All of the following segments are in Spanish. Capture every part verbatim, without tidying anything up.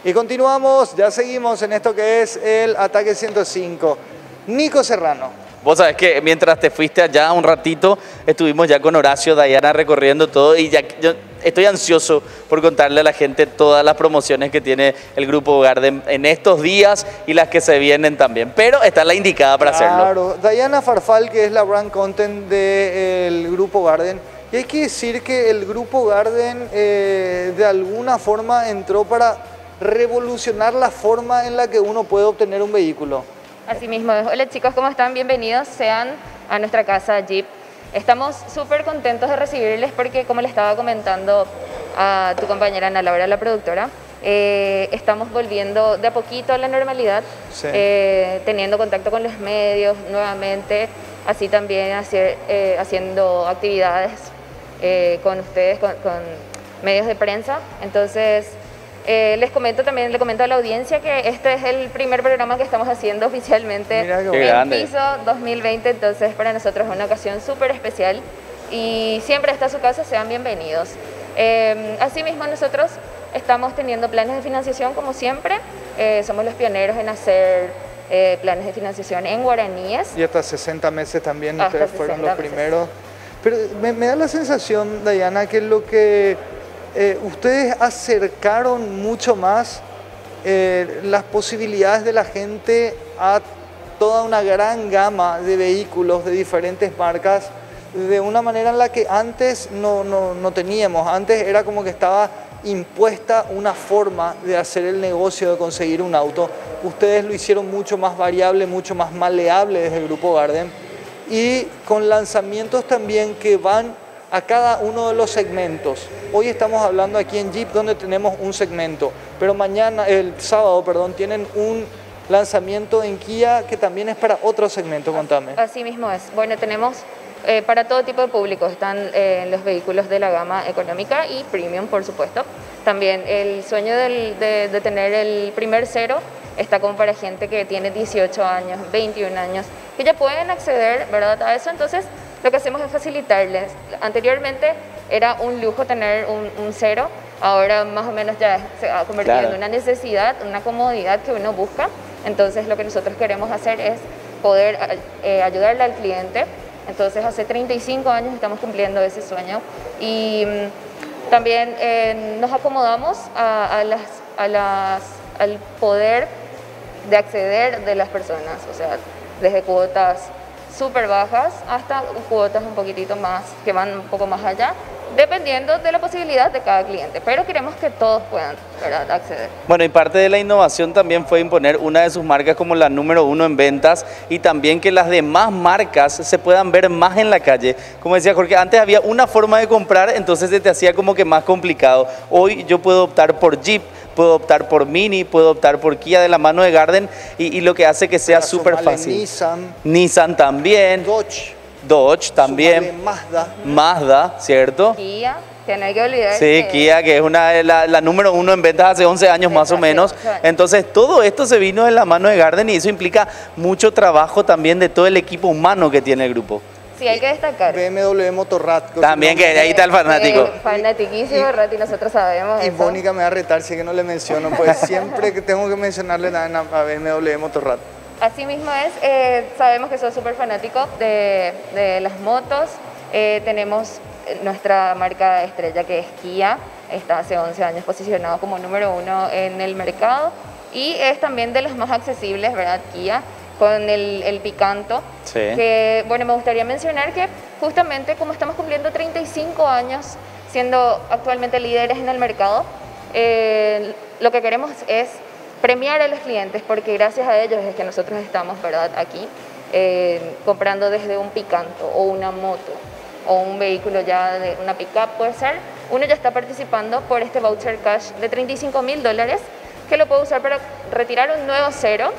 Y continuamos, ya seguimos en esto que es el Ataque ciento cinco. Nico Serrano. Vos sabés que mientras te fuiste allá un ratito, estuvimos ya con Horacio, Dayana recorriendo todo y ya yo estoy ansioso por contarle a la gente todas las promociones que tiene el Grupo Garden en estos días y las que se vienen también. Pero está la indicada para hacerlo. Claro, Dayana Farfal, que es la brand content del Grupo Garden. Y hay que decir que el Grupo Garden eh, de alguna forma entró para revolucionar la forma en la que uno puede obtener un vehículo. Así mismo. Hola chicos, ¿cómo están? Bienvenidos sean a nuestra casa Jeep. Estamos súper contentos de recibirles porque, como le estaba comentando a tu compañera Ana Laura, la productora, eh, estamos volviendo de a poquito a la normalidad, sí. eh, teniendo contacto con los medios nuevamente, así también hacer, eh, haciendo actividades eh, con ustedes, con, con medios de prensa. Entonces, Eh, les comento también, le comento a la audiencia que este es el primer programa que estamos haciendo oficialmente en Piso dos mil veinte, entonces para nosotros es una ocasión súper especial y siempre está su casa, sean bienvenidos. Eh, asimismo nosotros estamos teniendo planes de financiación como siempre, eh, somos los pioneros en hacer eh, planes de financiación en guaraníes. Y hasta sesenta meses también ustedes fueron los primeros. Pero me, me da la sensación, Dayana, que lo que... Eh, ustedes acercaron mucho más eh, las posibilidades de la gente a toda una gran gama de vehículos de diferentes marcas de una manera en la que antes no, no, no teníamos. Antes era como que estaba impuesta una forma de hacer el negocio de conseguir un auto. Ustedes lo hicieron mucho más variable, mucho más maleable desde el Grupo Garden y con lanzamientos también que van a cada uno de los segmentos. Hoy estamos hablando aquí en Jeep donde tenemos un segmento, pero mañana, el sábado, perdón, tienen un lanzamiento en Kia que también es para otro segmento, contame. Así mismo es. Bueno, tenemos eh, para todo tipo de público, están eh, los vehículos de la gama económica y premium, por supuesto. También el sueño del, de, de tener el primer cero está como para gente que tiene dieciocho años, veintiún años, que ya pueden acceder, ¿verdad?, a eso. Entonces, lo que hacemos es facilitarles. Anteriormente era un lujo tener un, un cero, ahora más o menos ya se ha convertido claro. en una necesidad, una comodidad que uno busca. Entonces lo que nosotros queremos hacer es poder eh, ayudarle al cliente. Entonces hace treinta y cinco años estamos cumpliendo ese sueño y mm, también eh, nos acomodamos a, a las, a las, al poder de acceder de las personas, o sea, desde cuotas súper bajas hasta cuotas un poquitito más, que van un poco más allá, dependiendo de la posibilidad de cada cliente, pero queremos que todos puedan, ¿verdad?, acceder. Bueno, y parte de la innovación también fue imponer una de sus marcas como la número uno en ventas y también que las demás marcas se puedan ver más en la calle. Como decía Jorge, antes había una forma de comprar, entonces se te hacía como que más complicado. Hoy yo puedo optar por Jeep, puedo optar por Mini, puedo optar por Kia de la mano de Garden y, y lo que hace que sea súper fácil. Nissan. Nissan también. Dodge. Dodge también. Mazda. Mazda, ¿cierto? Kia, que no hay que olvidar. Sí, que... Kia, que es una, la, la número uno en ventas hace once años más o menos. Entonces, todo esto se vino de la mano de Garden y eso implica mucho trabajo también de todo el equipo humano que tiene el grupo. Sí, hay que destacar. B M W Motorrad. También, que ahí está el fanático. Eh, fanatiquísimo, Rat, y nosotros sabemos Y eso. Mónica me va a retar si es que no le menciono, pues siempre que tengo que mencionarle nada a B M W Motorrad. Así mismo es, eh, sabemos que sos súper fanático de, de las motos. Eh, tenemos nuestra marca estrella que es Kia, está hace once años posicionado como número uno en el mercado y es también de los más accesibles, ¿verdad? Kia, con el, el Picanto, sí. que bueno, me gustaría mencionar que justamente como estamos cumpliendo treinta y cinco años siendo actualmente líderes en el mercado, eh, lo que queremos es premiar a los clientes porque gracias a ellos es que nosotros estamos, ¿verdad?, aquí eh, comprando desde un Picanto o una moto o un vehículo ya de una pick-up puede ser, uno ya está participando por este voucher cash de treinta y cinco mil dólares que lo puede usar para retirar un nuevo cero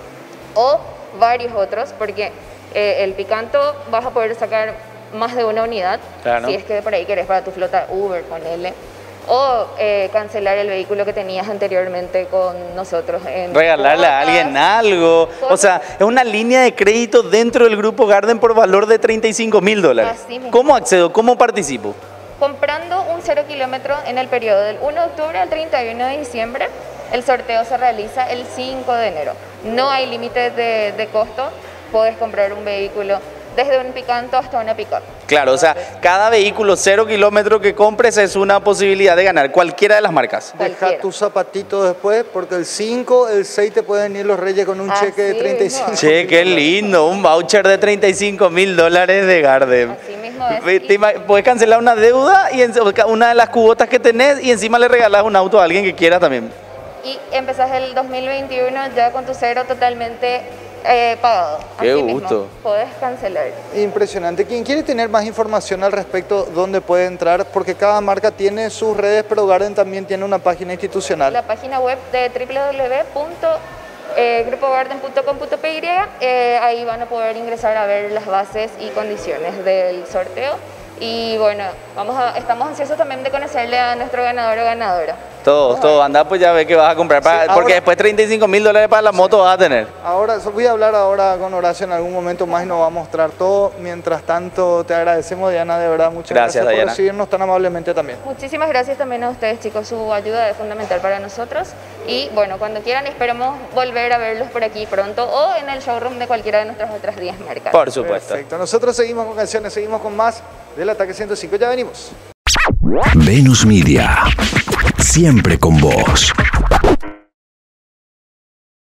o varios otros, porque eh, el Picanto vas a poder sacar más de una unidad, claro, si es que por ahí querés para tu flota Uber, ponele, o eh, cancelar el vehículo que tenías anteriormente con nosotros. En regalarle cuotas, a alguien algo, cosas. O sea, es una línea de crédito dentro del Grupo Garden por valor de treinta y cinco mil dólares. ¿Cómo accedo? ¿Cómo participo? Comprando un cero kilómetro en el periodo del uno de octubre al treinta y uno de diciembre, El sorteo se realiza el cinco de enero. No hay límite de, de costo, puedes comprar un vehículo desde un Picanto hasta una Pick-up. Claro, o sea, cada vehículo cero kilómetros que compres es una posibilidad de ganar cualquiera de las marcas. Deja tus zapatitos después, porque el cinco, el seis te pueden venir los reyes con un Así cheque de treinta y cinco. mismo. Che, qué lindo, un voucher de treinta y cinco mil dólares de Gardem. Así mismo es. Te ima- Puedes cancelar una deuda y en- una de las cuotas que tenés y encima le regalás un auto a alguien que quiera también. Y empezás el dos mil veintiuno ya con tu cero totalmente eh, pagado. Qué Así gusto. mismo, podés cancelar. Impresionante. Quien quiere tener más información al respecto, ¿dónde puede entrar? Porque cada marca tiene sus redes, pero Gardem también tiene una página institucional. La página web de w w w punto grupo garden punto com punto p y, eh, ahí van a poder ingresar a ver las bases y condiciones del sorteo. Y bueno, vamos a, estamos ansiosos también de conocerle a nuestro ganador o ganadora. Todos, todos. Anda, pues ya ve que vas a comprar. Para, Sí, ahora- porque después treinta y cinco mil dólares para la moto vas a tener. Ahora, so- voy a hablar ahora con Horacio en algún momento más y nos va a mostrar todo. Mientras tanto, te agradecemos, Diana, de verdad. Muchas Gracias, gracias, por Diana. recibirnos tan amablemente también. Muchísimas gracias también a ustedes, chicos. Su ayuda es fundamental para nosotros. Y bueno, cuando quieran, esperamos volver a verlos por aquí pronto o en el showroom de cualquiera de nuestras otras diez marcas. Por supuesto. Perfecto. Nosotros seguimos con canciones, seguimos con más del Ataque ciento cinco. Ya venimos. Venus Media, siempre con vos.